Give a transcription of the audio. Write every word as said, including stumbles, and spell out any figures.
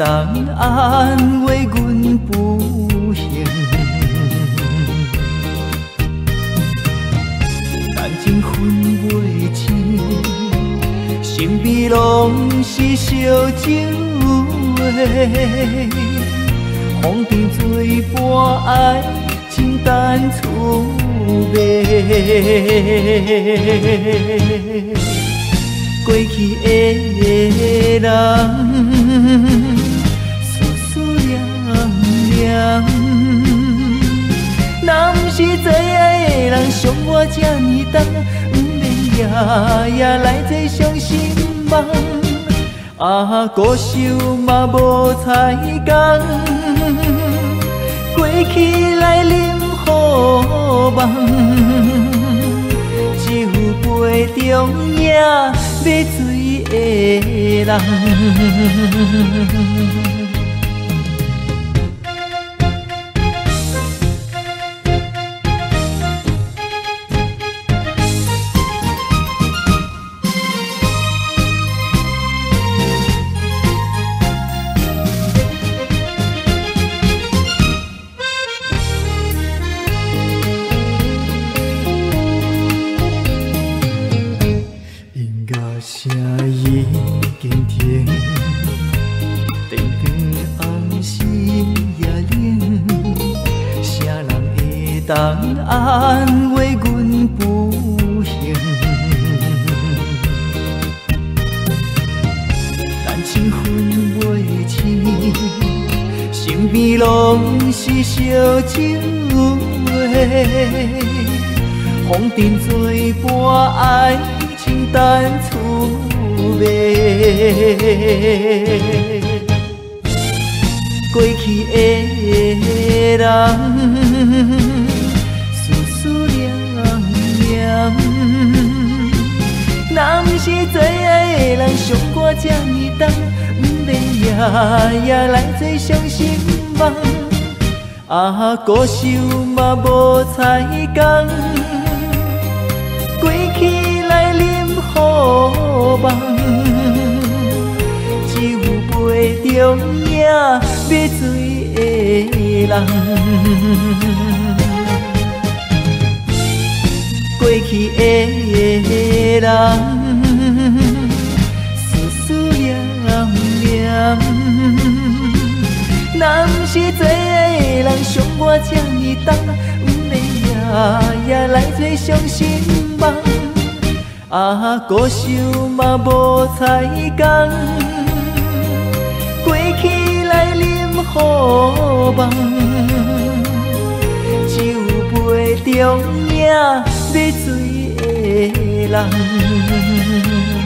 当安慰阮不幸。感情分袂清，心悲拢是烧酒的。风尘作伴，爱情等滋味。过去的人，思思念念，若不是最爱的人，伤我这呢重，不免夜夜来做伤心梦。啊，孤守嘛无彩工，过去来临雨梦。酒杯中也要醉的人。声已经停，长长暗时也冷，谁人会当安慰阮不幸？咱情分袂清，身边拢是烧酒的，风尘作伴，爱情等滋味。过去的人，思思念念，若不是最爱的人，伤我这呢重，不免夜夜来做伤心梦。啊，孤守嘛无彩工，过去来临雨梦。酒杯中也要醉的人，过去的人，思思念念，若不是最爱的人，伤我这呢重，不免夜夜来做伤心梦。啊，孤守嘛无彩工，过去来临雨梦。酒杯中也要醉的人。